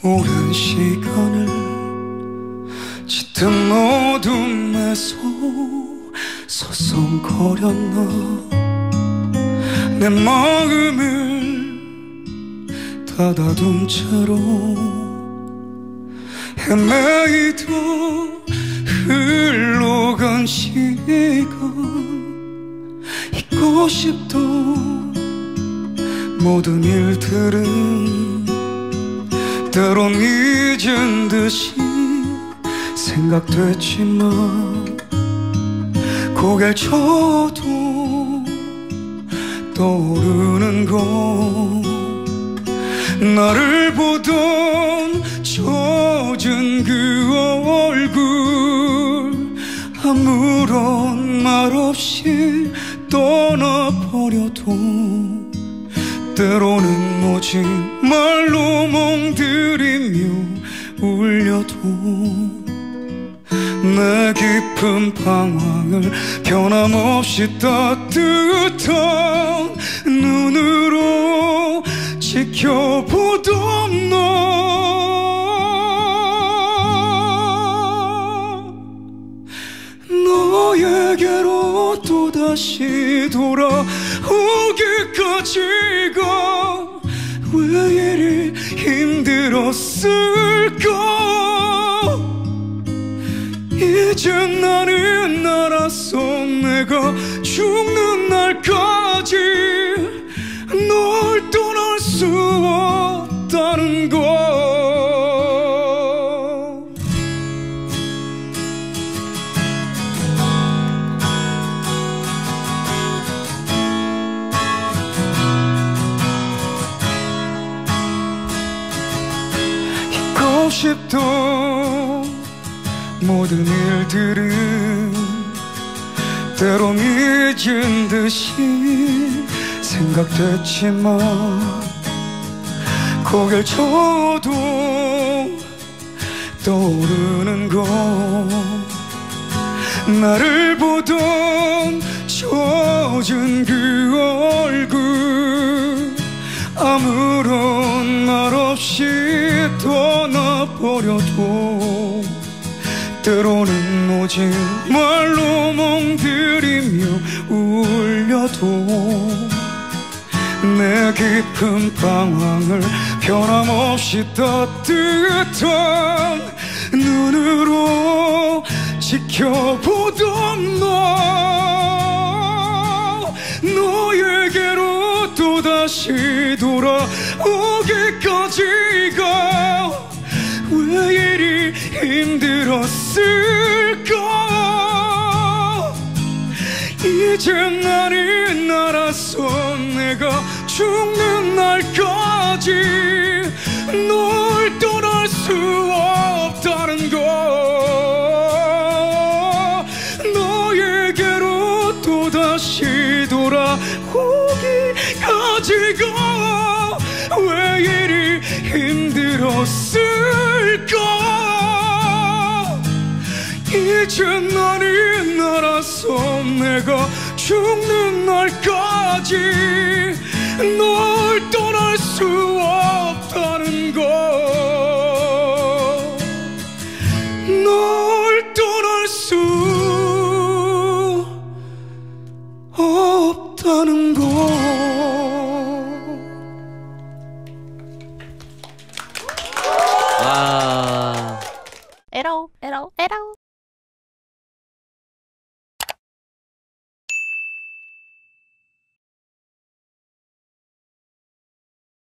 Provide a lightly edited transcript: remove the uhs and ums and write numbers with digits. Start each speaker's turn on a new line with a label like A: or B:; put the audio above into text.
A: 오랜 시간을 짙은 어둠에서 서성거렸나. 내 마음을 닫아둔 채로 헤매이다 흘러간 시간, 잊고 싶던 모든 일들은 때론 잊은 듯이 생각됐지만, 고개를 쳐도 떠오르는 건 나를 보던 젖은 그 얼굴. 아무런 말 없이 떠나버려도 때로는 오직 말로 멍들이며 울려도 내 깊은 방황을 변함없이 따뜻한 눈으로 지켜보던 너. 너에게로 또다시 돌아오기까지가 왜 이리 힘들었을까. 이제 나는 알았어. 내가 죽는 날까지 널 떠날 수 없다는 거. 잊고 싶던 모든 일들은 때론 잊은 듯이 생각됐지만, 고개를 쳐도 떠오르는 건 나를 보던 젖은 그 얼굴. 아무런 말 없이 떠나버려도 때로는 오직 말로 멍들이며 울려도 내 깊은 방황을 변함없이 따뜻한 눈으로 지켜보던 너. 너에게로 또다시 돌아오기까지가 왜 이리 힘들었을까. 이제 나는 알았어. 내가 죽는 날까지 널 떠날 수 없다는 거. 너에게로 또다시 돌아오기까지가 왜 이리 힘들었을까. 이제 나는 알았어. 내가 죽는 날까지 널 떠날 수 없다는 거. 널 떠날 수 없다는 거.
B: 에러 에러 에러